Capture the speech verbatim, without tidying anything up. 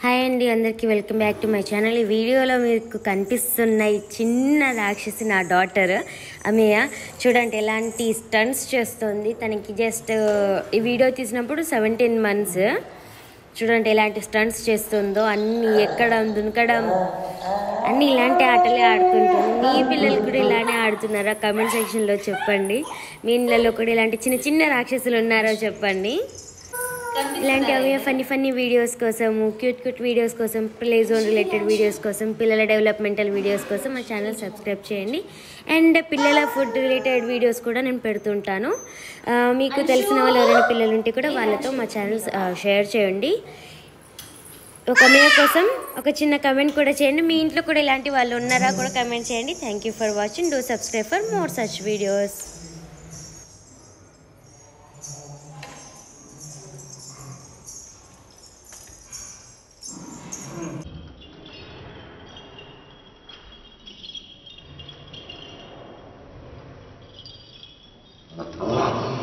Hi అండి, అందరికీ welcome back to my channel. ఈ వీడియోలో మీకు కనిపిస్తున్న ఈ చిన్న రాక్షసి నా డాటర్ అమేయ. చూడండి ఎలాంటి స్టంట్స్ చేస్తుంది. తనకి జస్ట్ ఈ వీడియో తీసినప్పుడు సెవెంటీన్ మంత్స్. చూడండి ఎలాంటి స్టంట్స్ చేస్తుందో. అన్నీ ఎక్కడం, దునకడం, అన్నీ ఇలాంటి ఆటలే ఆడుతుంటుంది. మీ పిల్లలు కూడా ఇలానే ఆడుతున్నారా? కామెంట్ సెక్షన్లో చెప్పండి. మీ ఇళ్ళలో కూడా ఇలాంటి చిన్న చిన్న రాక్షసులు ఉన్నారో చెప్పండి. ఇలాంటి అవి ఫన్నీ ఫన్నీ వీడియోస్ కోసము, క్యూట్ క్యూట్ వీడియోస్ కోసం, ప్లే జోన్ రిలేటెడ్ వీడియోస్ కోసం, పిల్లల డెవలప్మెంటల్ వీడియోస్ కోసం మా ఛానల్ సబ్స్క్రైబ్ చేయండి. అండ్ పిల్లల ఫుడ్ రిలేటెడ్ వీడియోస్ కూడా నేను పెడుతుంటాను. మీకు తెలిసిన వాళ్ళు ఎవరైనా పిల్లలు ఉంటే కూడా వాళ్ళతో మా ఛానల్ షేర్ చేయండి. ఒక అమేయ కోసం ఒక చిన్న కమెంట్ కూడా చేయండి. మీ ఇంట్లో కూడా ఇలాంటి వాళ్ళు ఉన్నారా కూడా కమెంట్ చేయండి. Thank you for watching. Do subscribe for more such videos. Oh.